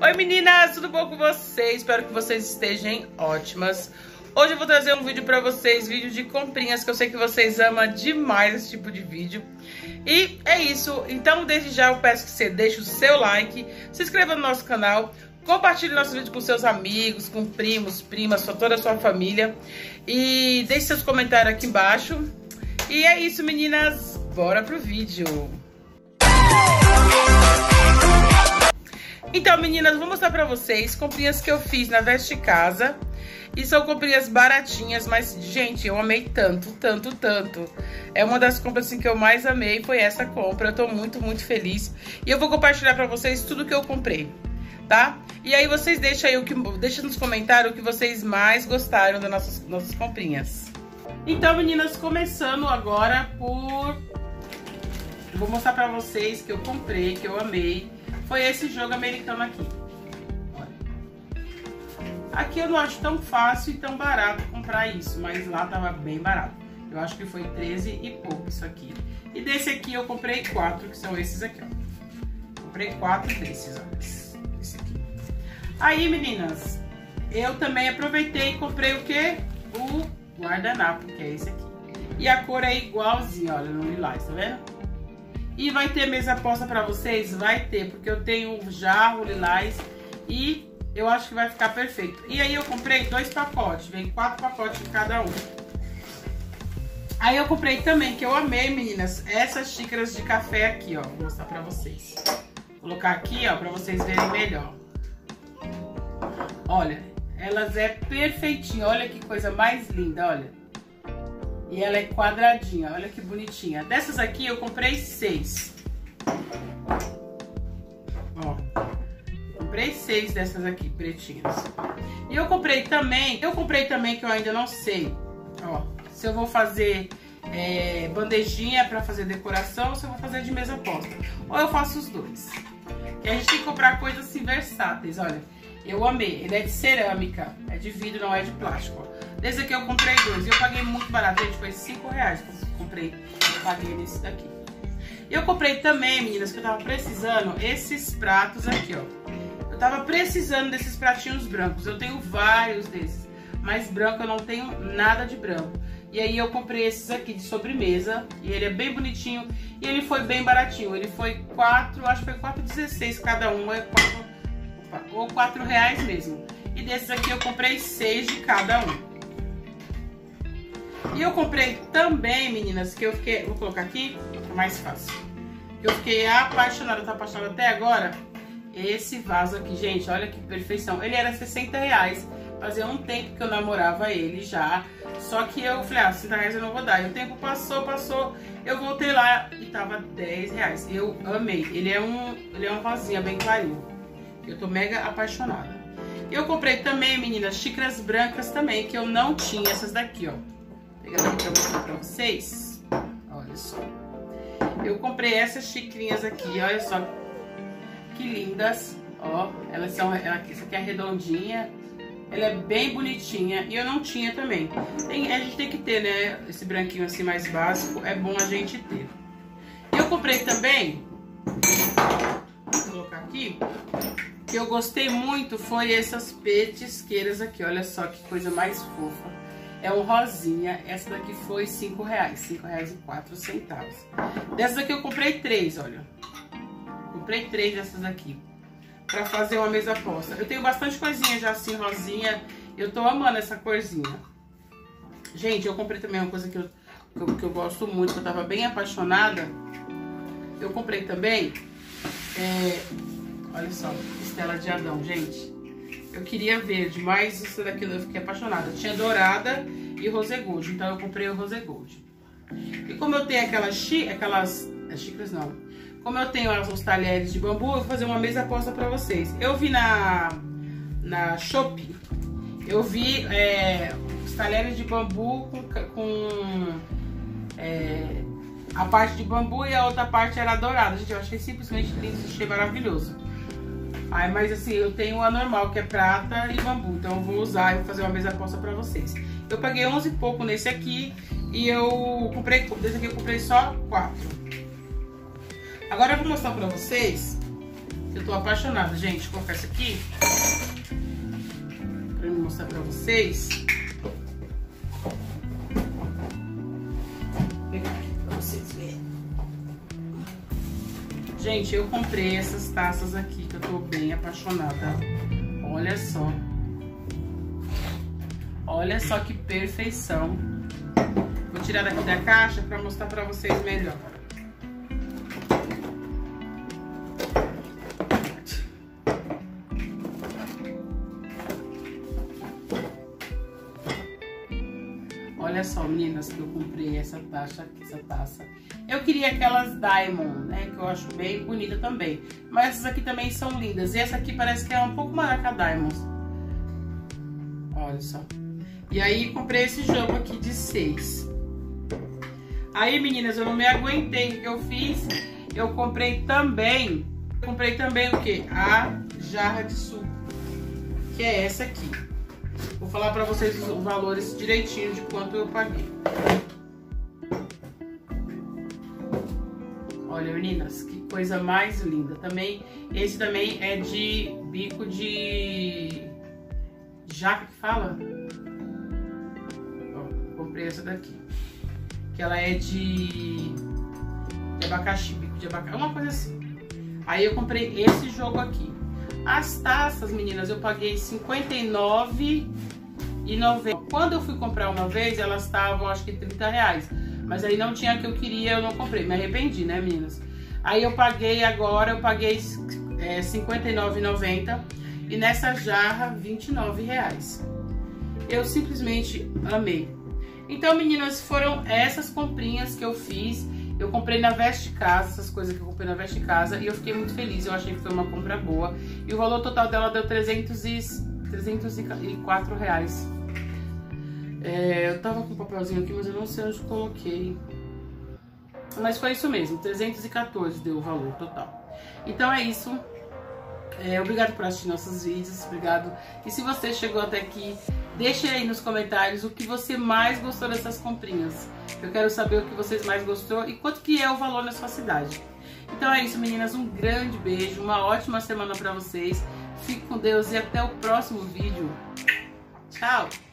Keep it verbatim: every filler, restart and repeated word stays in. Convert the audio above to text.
Oi meninas, tudo bom com vocês? Espero que vocês estejam ótimas. Hoje eu vou trazer um vídeo pra vocês, vídeo de comprinhas, que eu sei que vocês amam demais esse tipo de vídeo. E é isso, então desde já eu peço que você deixe o seu like, se inscreva no nosso canal, compartilhe nosso vídeo com seus amigos, com primos, primas, com toda a sua família. E deixe seus comentários aqui embaixo. E é isso meninas, bora pro vídeo. Então meninas, vou mostrar pra vocês comprinhas que eu fiz na Veste Casa. E são comprinhas baratinhas, mas, gente, eu amei tanto, tanto, tanto. É uma das compras assim, que eu mais amei, foi essa compra. Eu tô muito, muito feliz. E eu vou compartilhar pra vocês tudo que eu comprei, tá? E aí vocês deixam aí o que, deixa nos comentários o que vocês mais gostaram das nossas, nossas comprinhas. Então, meninas, começando agora por... Vou mostrar pra vocês que eu comprei, que eu amei. Foi esse jogo americano aqui. Aqui eu não acho tão fácil e tão barato comprar isso, mas lá tava bem barato. Eu acho que foi treze e pouco isso aqui. E desse aqui eu comprei quatro, que são esses aqui, ó. Comprei quatro desses, ó. Esse aqui. Aí, meninas, eu também aproveitei e comprei o quê? O guardanapo, que é esse aqui. E a cor é igualzinha, olha, no lilás, tá vendo? E vai ter mesa posta pra vocês? Vai ter, porque eu tenho um jarro lilás e... eu acho que vai ficar perfeito. E aí eu comprei dois pacotes, vem quatro pacotes de cada um. Aí eu comprei também, que eu amei, meninas, essas xícaras de café aqui, ó. Vou mostrar pra vocês. Vou colocar aqui, ó, pra vocês verem melhor. Olha, elas é perfeitinha, olha que coisa mais linda, olha. E ela é quadradinha, olha que bonitinha. Dessas aqui eu comprei seis. Ó. Comprei seis dessas aqui, pretinhas. E eu comprei também, eu comprei também que eu ainda não sei, ó, se eu vou fazer é, bandejinha pra fazer decoração ou se eu vou fazer de mesa posta. Ou eu faço os dois. E a gente tem que comprar coisas assim versáteis, olha. Eu amei, ele é de cerâmica, é de vidro, não é de plástico, ó. Desse aqui eu comprei dois e eu paguei muito barato, gente, foi cinco reais que eu comprei, eu paguei nesse daqui. E eu comprei também, meninas, que eu tava precisando, esses pratos aqui, ó. Eu tava precisando desses pratinhos brancos. Eu tenho vários desses, mas branco eu não tenho nada de branco. E aí eu comprei esses aqui de sobremesa. E ele é bem bonitinho. E ele foi bem baratinho. Ele foi quatro, acho que foi quatro reais e dezesseis centavos cada um. É quatro, opa, ou quatro reais mesmo. E desses aqui eu comprei seis de cada um. E eu comprei também, meninas, que eu fiquei... Vou colocar aqui, é mais fácil. Que eu fiquei apaixonada, eu tô apaixonada até agora. Esse vaso aqui, gente, olha que perfeição. Ele era sessenta reais. Fazia um tempo que eu namorava ele já. Só que eu falei, ah, sessenta reais eu não vou dar. E o tempo passou, passou. Eu voltei lá e tava dez reais. Eu amei. Ele é um, ele é um rosinha bem clarinho. Eu tô mega apaixonada. Eu comprei também, meninas, xícaras brancas também, que eu não tinha. Essas daqui, ó. Pegando aqui pra mostrar pra vocês. Olha só. Eu comprei essas xicrinhas aqui, olha só. Que lindas, ó, elas são, essa aqui é redondinha, ela é bem bonitinha e eu não tinha também. Tem, a gente tem que ter, né, esse branquinho assim mais básico, é bom a gente ter. E eu comprei também, vou colocar aqui, que eu gostei muito foi essas petisqueiras aqui, olha só que coisa mais fofa. É um rosinha, essa daqui foi cinco reais, cinco reais e quatro centavos. Dessas aqui eu comprei três, olha. Comprei três dessas daqui pra fazer uma mesa posta. Eu tenho bastante coisinha já assim, rosinha. Eu tô amando essa corzinha. Gente, eu comprei também uma coisa que eu, que eu, que eu gosto muito, que eu tava bem apaixonada. Eu comprei também, é, olha só, Estela de Adão, gente. Eu queria verde, mas isso daqui eu fiquei apaixonada. Tinha dourada e rose gold, então eu comprei o rose gold. E como eu tenho aquelas, chi, aquelas é, xícaras não... Como eu tenho os talheres de bambu, eu vou fazer uma mesa posta pra vocês. Eu vi na, na Shopee, eu vi é, os talheres de bambu com, com é, a parte de bambu e a outra parte era dourada. Gente, eu achei simplesmente lindo, achei maravilhoso. Aí, mas assim, eu tenho a normal, que é prata e bambu. Então eu vou usar e vou fazer uma mesa posta pra vocês. Eu paguei onze e pouco nesse aqui e eu comprei, desse aqui eu comprei só quatro. Agora eu vou mostrar pra vocês Eu tô apaixonada, gente. Vou colocar isso aqui pra eu mostrar pra vocês. Vou pegar aqui pra vocês verem. Gente, eu comprei essas taças aqui que eu tô bem apaixonada. Olha só. Olha só que perfeição. Vou tirar daqui da caixa pra mostrar pra vocês melhor. Olha só, meninas, que eu comprei essa taça, essa taça. Eu queria aquelas Diamond, né, que eu acho bem bonita também. Mas essas aqui também são lindas. E essa aqui parece que é um pouco maior que a Diamond. Olha só. E aí, comprei esse jogo aqui de seis. Aí, meninas, eu não me aguentei. O que eu fiz? Eu comprei também... Comprei também o quê? A jarra de suco. Que é essa aqui. Vou falar pra vocês os valores direitinho de quanto eu paguei. Olha, meninas, que coisa mais linda. Também, esse também é de bico de... jaca que fala? Ó, comprei essa daqui. Que ela é de... de abacaxi, bico de abacaxi, uma coisa assim. Aí eu comprei esse jogo aqui. As taças, meninas, eu paguei cinquenta e nove reais e noventa centavos. Quando eu fui comprar uma vez, elas estavam, acho que trinta reais. Mas aí não tinha a que eu queria, eu não comprei. Me arrependi, né, meninas? Aí eu paguei agora, eu paguei é, cinquenta e nove reais e noventa centavos. E nessa jarra, vinte e nove reais. Eu simplesmente amei. Então, meninas, foram essas comprinhas que eu fiz. Eu comprei na Veste Casa, essas coisas que eu comprei na Veste Casa, e eu fiquei muito feliz, eu achei que foi uma compra boa. E o valor total dela deu trezentos e quatro reais. É, eu tava com um papelzinho aqui, mas eu não sei onde coloquei. Mas foi isso mesmo, trezentos e quatorze deu o valor total. Então é isso. É, obrigado por assistir nossos vídeos, obrigado. E se você chegou até aqui, deixe aí nos comentários o que você mais gostou dessas comprinhas. Eu quero saber o que vocês mais gostou e quanto que é o valor na sua cidade. Então é isso, meninas, um grande beijo, uma ótima semana pra vocês. Fique com Deus e até o próximo vídeo. Tchau!